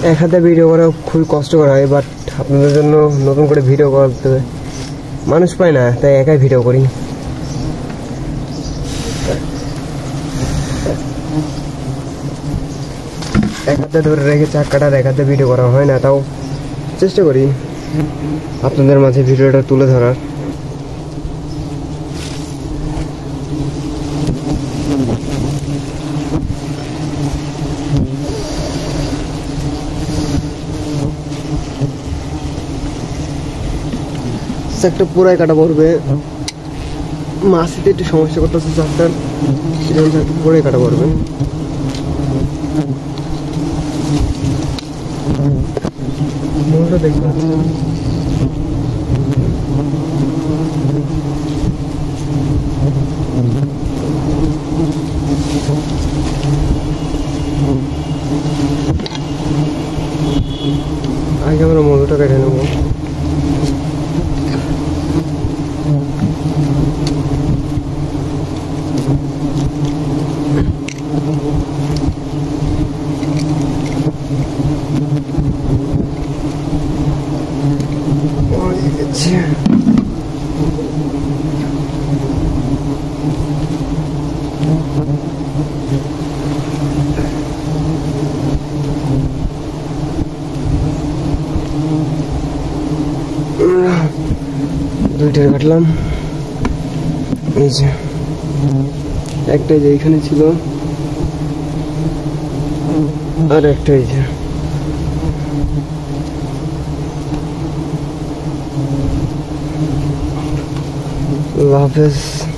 এক হাতে ভিডিও করা খুবই কষ্টকর হয়, বাট আপনাদের জন্য নতুন করে ভিডিও করতে মানুষ পায় না, তাই একাই ভিডিও করি। এক হাতে ধরে রেখে চাকাটার এক হাতে ভিডিও করা হয় না, তাও চেষ্টা করি আপনাদের মাঝে ভিডিওটা তুলে ধরার। একটা পুরাই কাটা পড়বে, মাছিতে একটু সমস্যা করতেছে চারটার, সেরকম একটা পুরাই কাটা পড়বে। মনটা দেখবেন আগে আমরা মধুটা কেটে নেব। দুইটা কাটলাম, এই যে একটা যে এখানে ছিল, আর একটা এই যে। আল্লাহ হাফেজ।